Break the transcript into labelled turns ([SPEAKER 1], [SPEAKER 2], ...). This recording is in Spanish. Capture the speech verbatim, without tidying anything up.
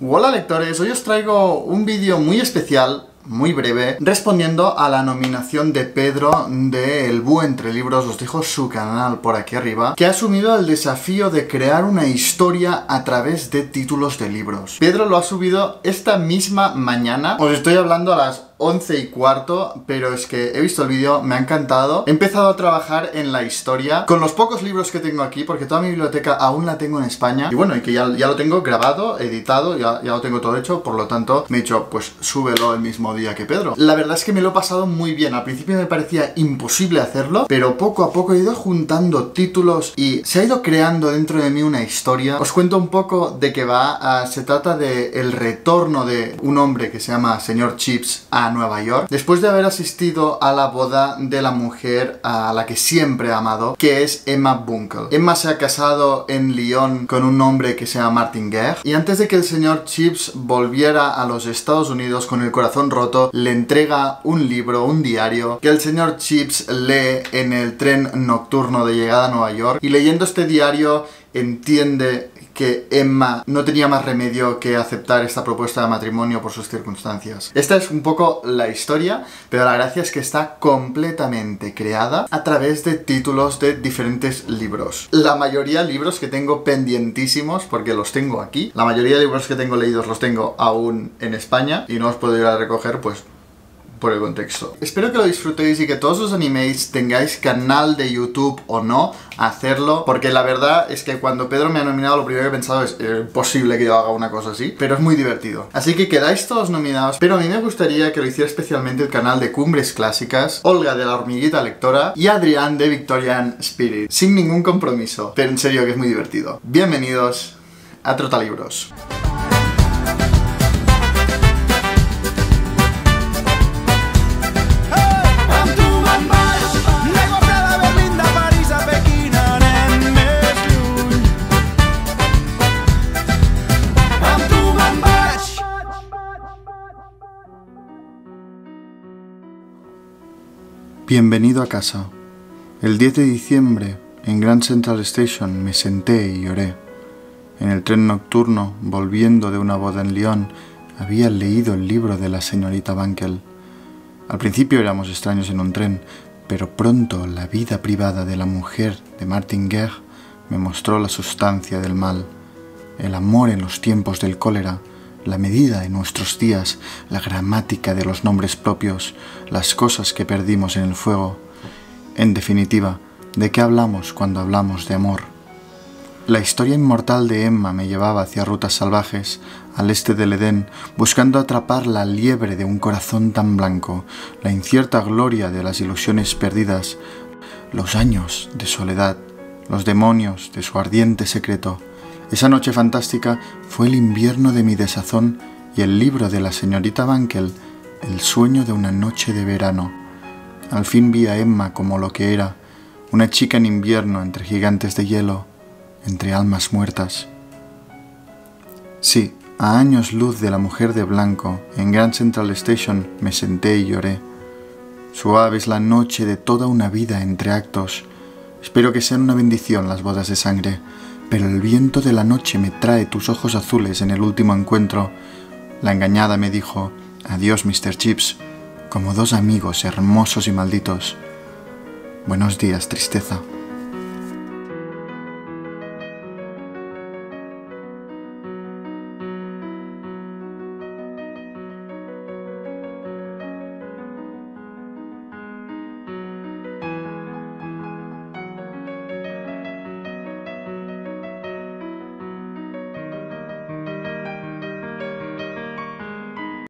[SPEAKER 1] Hola lectores, hoy os traigo un vídeo muy especial, muy breve, respondiendo a la nominación de Pedro de El Búho entre Libros, os dejo su canal por aquí arriba, que ha asumido el desafío de crear una historia a través de títulos de libros. Pedro lo ha subido esta misma mañana, os estoy hablando a las once y cuarto, pero es que he visto el vídeo, me ha encantado. He empezado a trabajar en la historia con los pocos libros que tengo aquí, porque toda mi biblioteca aún la tengo en España. Y bueno, y que ya, ya lo tengo grabado, editado, ya, ya lo tengo todo hecho, por lo tanto me he dicho, pues súbelo el mismo día que Pedro. La verdad es que me lo he pasado muy bien. Al principio me parecía imposible hacerlo, pero poco a poco he ido juntando títulos y se ha ido creando dentro de mí una historia. Os cuento un poco de qué va. Uh, se trata de el retorno de un hombre que se llama señor Chips a Nueva York, después de haber asistido a la boda de la mujer a la que siempre ha amado, que es Emma Bunkle. Emma se ha casado en Lyon con un hombre que se llama Martin Guerre, y antes de que el señor Chips volviera a los Estados Unidos con el corazón roto, le entrega un libro, un diario, que el señor Chips lee en el tren nocturno de llegada a Nueva York, y leyendo este diario entiende que Emma no tenía más remedio que aceptar esta propuesta de matrimonio por sus circunstancias. Esta es un poco la historia, pero la gracia es que está completamente creada a través de títulos de diferentes libros. La mayoría de libros que tengo pendientísimos, porque los tengo aquí, la mayoría de libros que tengo leídos los tengo aún en España y no os puedo ir a recoger, pues por el contexto. Espero que lo disfrutéis y que todos os animéis, tengáis canal de YouTube o no, a hacerlo, porque la verdad es que cuando Pedro me ha nominado lo primero que he pensado es eh, posible que yo haga una cosa así, pero es muy divertido. Así que quedáis todos nominados, pero a mí me gustaría que lo hiciera especialmente el canal de Cumbres Clásicas, Olga de la Hormiguita Lectora y Adrián de Victorian Spirit, sin ningún compromiso, pero en serio que es muy divertido. Bienvenidos a Trotalibros. Bienvenido a casa. El diez de diciembre, en Grand Central Station, me senté y lloré. En el tren nocturno, volviendo de una boda en Lyon, había leído el libro de la señorita Bunkle. Al principio éramos extraños en un tren, pero pronto la vida privada de la mujer de Martin Guerre me mostró la sustancia del mal, el amor en los tiempos del cólera, la medida de nuestros días, la gramática de los nombres propios, las cosas que perdimos en el fuego. En definitiva, ¿de qué hablamos cuando hablamos de amor? La historia inmortal de Emma me llevaba hacia rutas salvajes, al este del Edén, buscando atrapar la liebre de un corazón tan blanco, la incierta gloria de las ilusiones perdidas, los años de soledad, los demonios de su ardiente secreto. Esa noche fantástica fue el invierno de mi desazón y el libro de la señorita Bunkle, el sueño de una noche de verano. Al fin vi a Emma como lo que era, una chica en invierno entre gigantes de hielo, entre almas muertas. Sí, a años luz de la mujer de blanco, en Grand Central Station me senté y lloré. Suave es la noche de toda una vida entre actos. Espero que sean una bendición las bodas de sangre. Pero el viento de la noche me trae tus ojos azules en el último encuentro. La engañada me dijo, adiós mister Chips, como dos amigos hermosos y malditos. Buenos días, tristeza.